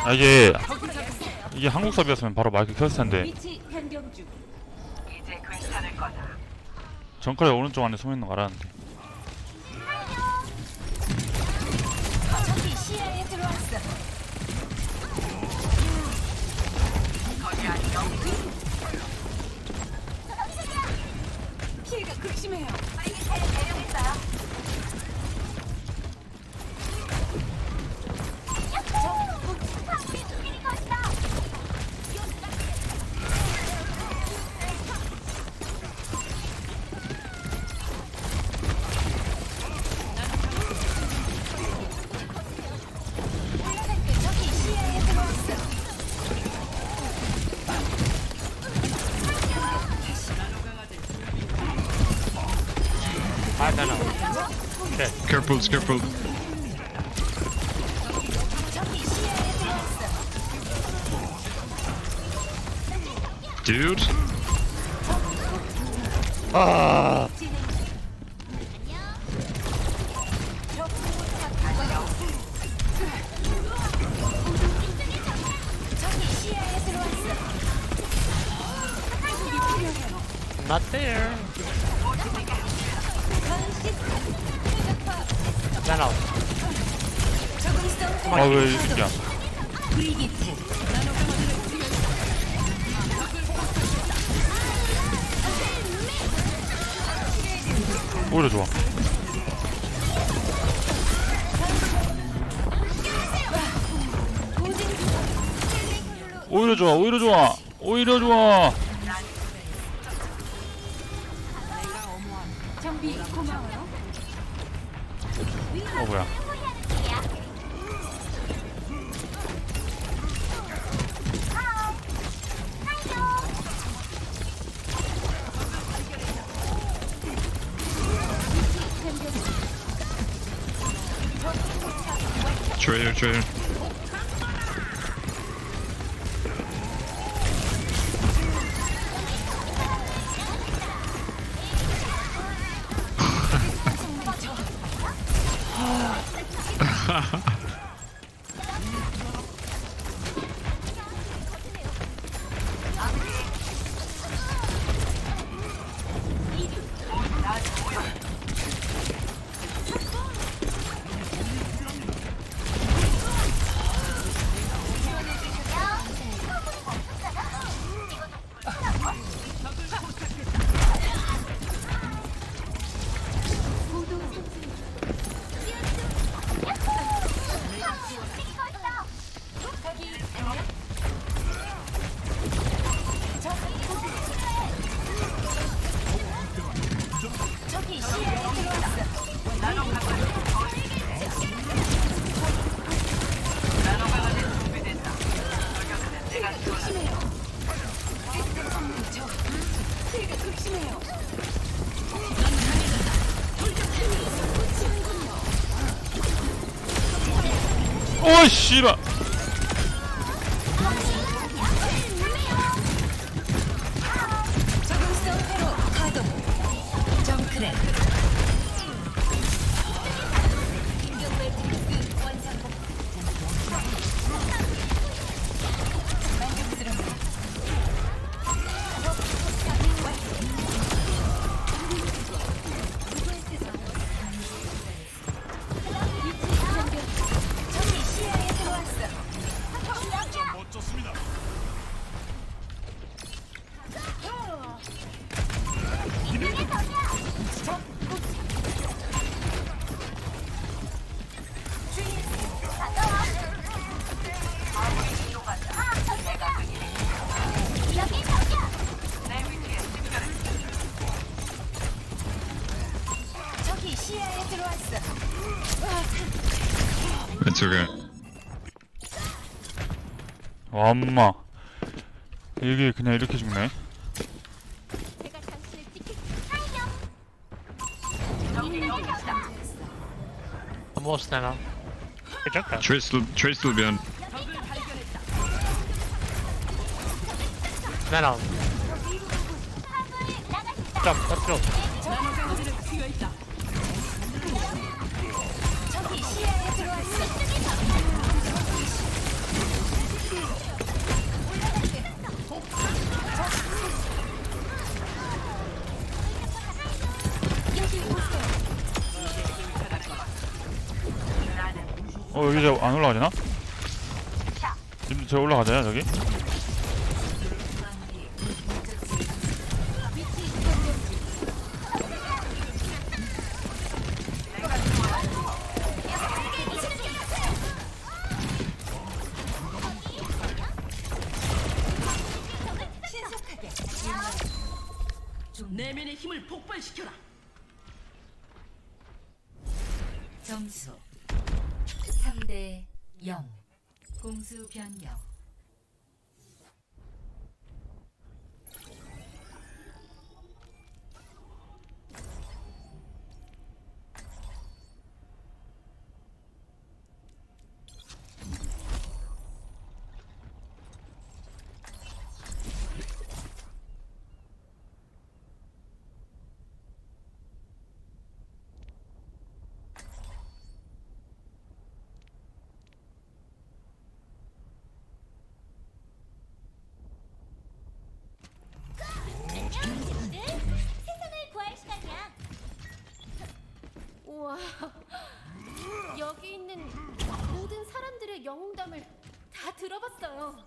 아 이게 한국 서비였으면 바로 마이크 켰을 텐데. 정크레 오른쪽 안에 숨어 있는 거 알았는데. 피해가 극심해요. Okay. Careful, careful. Dude. Ah. Not there. Run out. 아 왜 이 새끼야. 오히려 좋아. 오히려 좋아. 오히려 좋아. 오히려 좋아. 정비 고마워요. 뭐야. Traitor, traitor. 오 씨발. 적응성 회로 가동. 정크레. 공격 매트릭스 완성. 만족스럽네. 적이 시야에 들어왔어. 적이 시야에 들어왔어. It's okay. 와 엄마. 이게 그냥 이렇게 죽네. 제가 당신을 지킬 Almost now. Hey, Junker. Trace still behind. Run out. Jump, let's go. 적이 시야에 들어왔어. 님들 저 안 올라가잖아? 님들 저 올라가잖아 저기? 내면의 힘을 폭발시켜라. 점수 3대 0. 공수 변경. 세상을 구할 시간이야. 우와, 여기 있는 모든 사람들의 영웅담을 다 들어봤어요.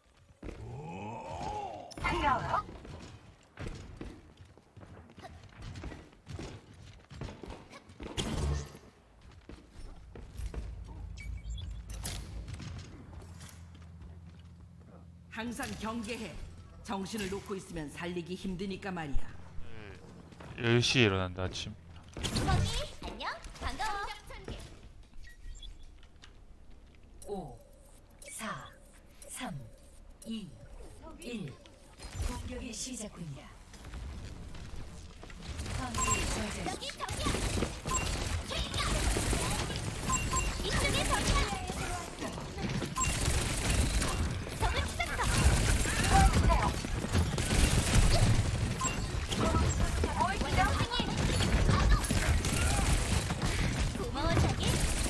항상 경계해. 정신을 놓고 있으면 살리기 힘드니까 말이야. 10시에 일어난다 아침. 거기 안녕, 반가워. 5, 4, 3, 2, 1. 공격이 시작됩니다. 화물을 저지하십시오. 여기 저기야. 이쪽에 저기야. 적을 찾았어. 고마워 자기.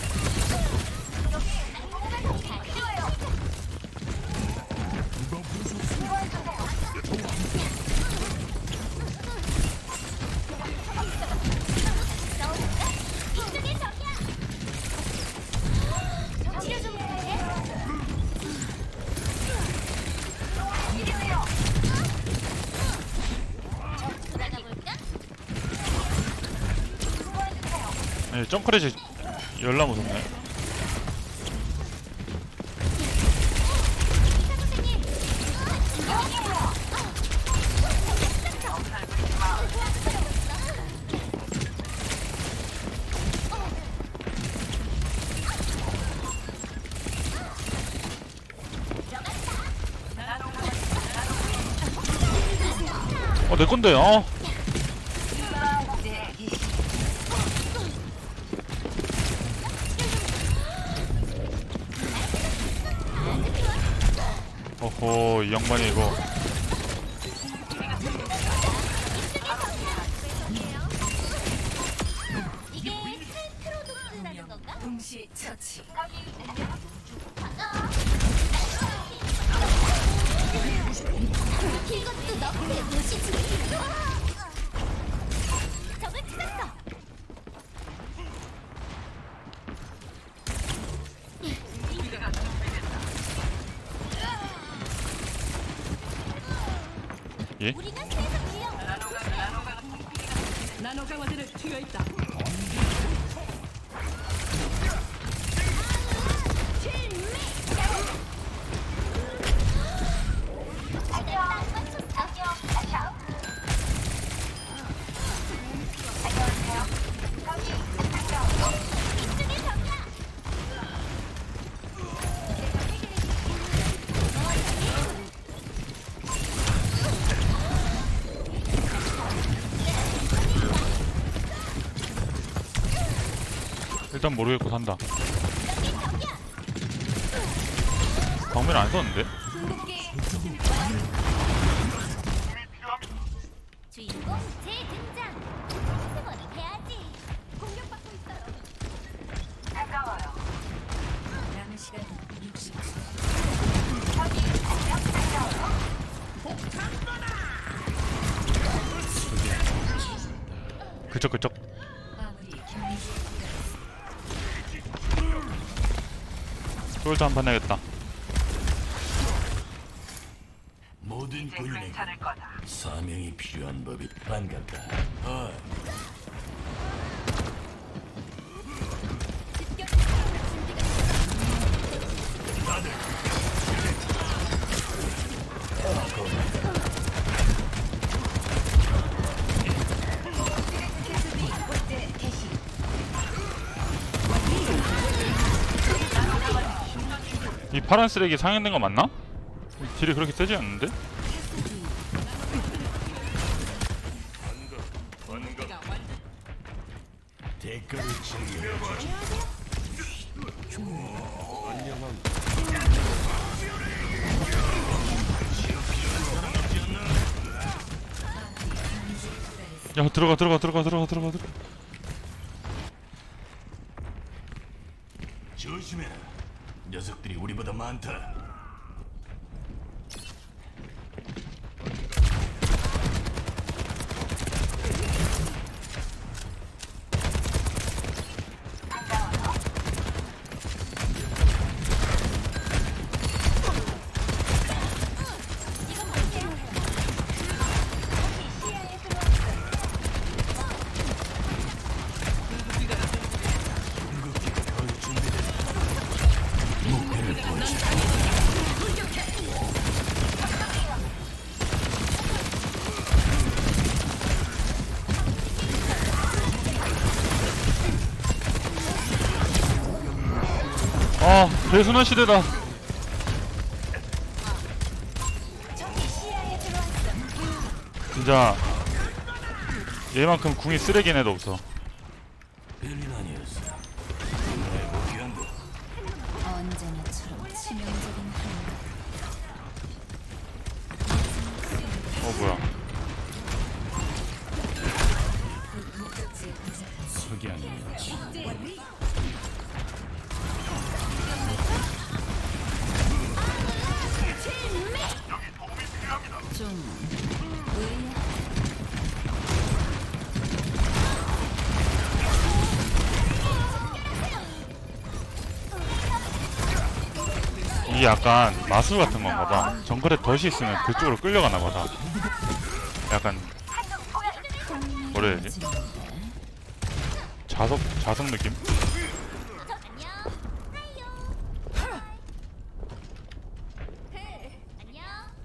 이쪽에 저기야. 치료 좀 부탁해. 돌아가 볼까? 아니 점크래시 열나 무섭네. 내 건데, 어허, 이 양반이 이거. 이게 칼트로도스라는 건가? 동시 처치. 이것도 너프의 무시지. 적을 찾았어. 예? 우리가 세상 밀려. 나노 강화제를 튀어 있다. 일단 모르겠고 산다. 방면 안 썼는데? 주인공 재등장. 스머리 해야지. 공격받고 있어요. 남은 시간 60초. 그쪽. 마무리 경기. 솔저 한판 내겠다. 모든 군인에게 사명이 필요한 법이 반갑다. 아, 이 파란 쓰레기 상향된 거 맞나? 딜이 그렇게 세지 않는데? 대가를 치르게 야 들어가. 조심해라. 녀석들이 우리보다 많다. 아 대순환 시대다. 진짜 얘만큼 궁이 쓰레기인 애도 없어. 별일 아니었어. 정말 복귀한 거. 언제나처럼 치명적인 뭐야. 석양이 이게 약간 마술 같은 건가 봐. 정글에 덫이 있으면 그쪽으로 끌려가나 보다. 약간 뭐라 해야 되지? 자석 느낌? 안녕. 안녕.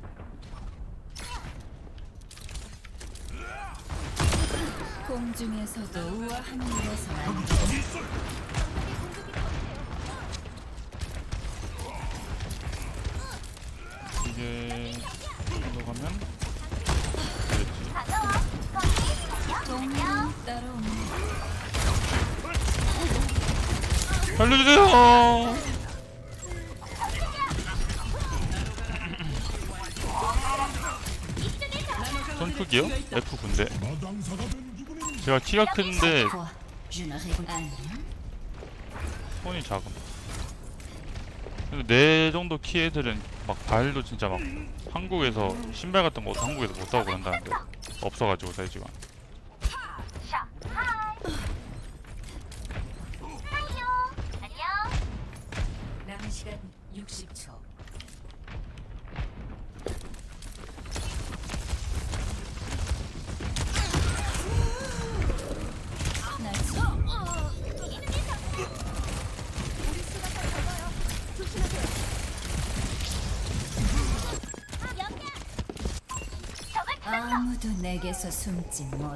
공중에서도 우아한 녀석 안 이게 이걸로 가면 그렇지. 따라오는 살려주세요. 선크기요? F 군대. 제가 키가 큰데 손이 작음. 근데 내 정도 키 애들은 막 발도 진짜 막 한국에서 신발 같은 것도 한국에서 못 사고 그런다는데 없어가지고 사이즈가. 남은 시간 60초. 아무도 내게서 숨지 못.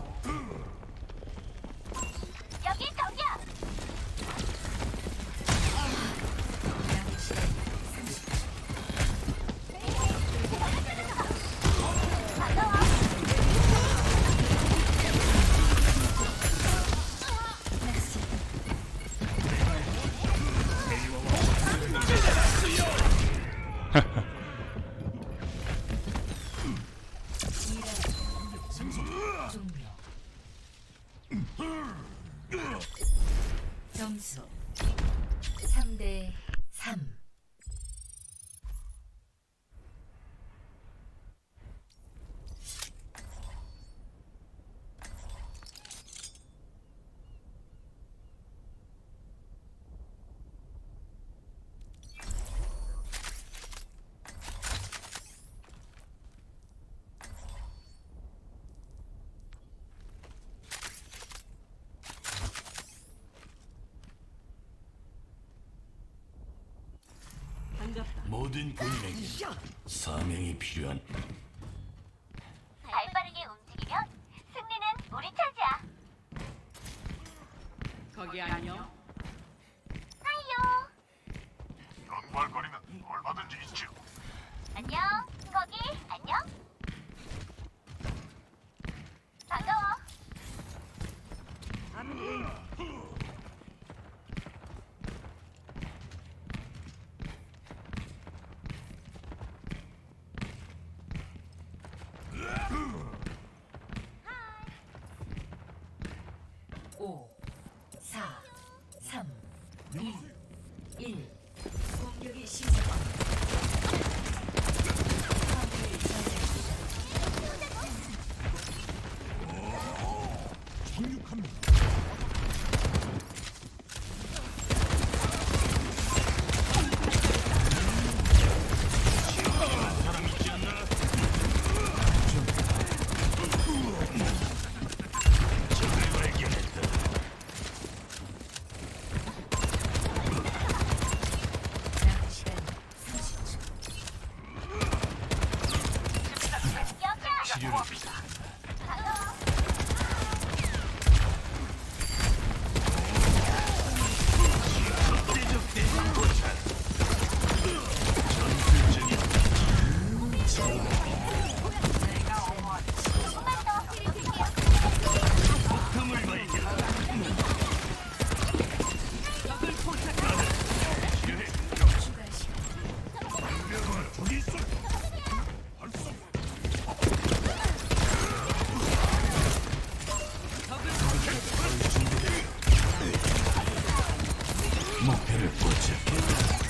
여기 저기야. 점수 3대 3. 모든 군인에게 사명이 필요한 발빠르게 움직이면 승리는 우리 차지야. 거기 안녕. 하이요. 연발거리면 얼마든지 있죠. 안녕. 거기 안녕. 반가워. 오, 4, 3, 2, 1. 공격이 시작합니다. 화물을 저장합니다. 남은 시간 30초. 여기야. 추가 시간. 목표를 포착해.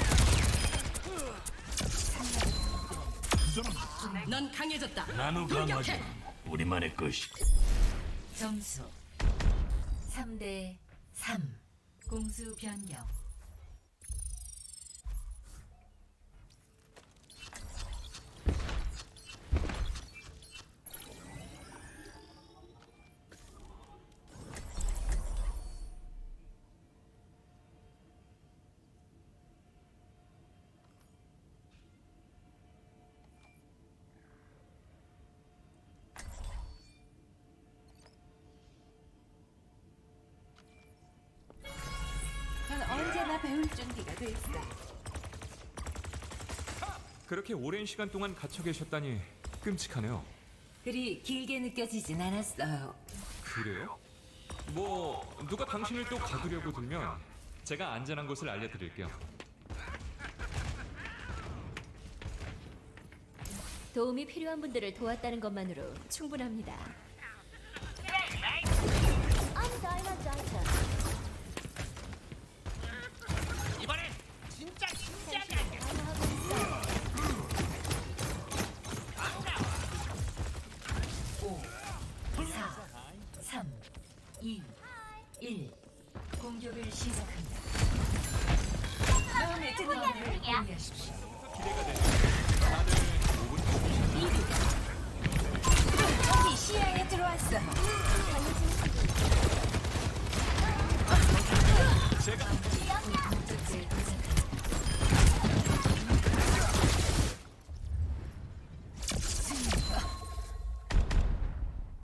넌 강해졌다. 나누 강화자 우리만의 것이. 점수 3대 3. 공수 변경. 난 언제나 배울 준비가 돼 있어. 그렇게 오랜 시간 동안 갇혀 계셨다니 끔찍하네요. 그리 길게 느껴지진 않았어요. 그래요? 뭐 누가 당신을 또 가두려고 들면 제가 안전한 곳을 알려드릴게요. 도움이 필요한 분들을 도왔다는 것만으로 충분합니다.